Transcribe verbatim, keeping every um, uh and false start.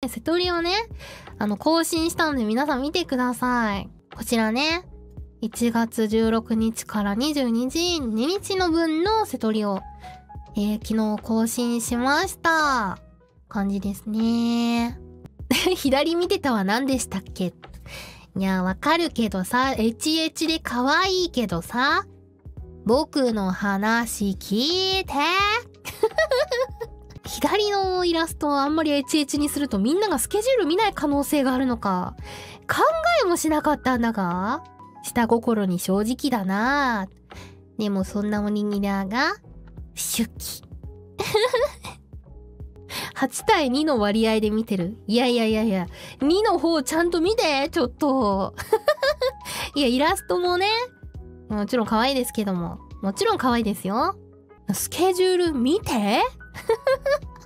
瀬戸りをね、あの、更新したので皆さん見てください。こちらね、いちがつじゅうろくにちからにじゅうにじ、ににちの分の瀬戸りを、えー、昨日更新しました。感じですね。左見てたは何でしたっけ？いや、わかるけどさ、エチエチで可愛いけどさ、僕の話聞いて。左のイラストをあんまりエチエチにするとみんながスケジュール見ない可能性があるのか。考えもしなかったんだが、下心に正直だなぁ。でもそんなおにぎらが、手記。はちたいにの割合で見てる。いやいやいやいや、にの方ちゃんと見て、ちょっと。いや、イラストもね、もちろん可愛いですけども、もちろん可愛いですよ。スケジュール見て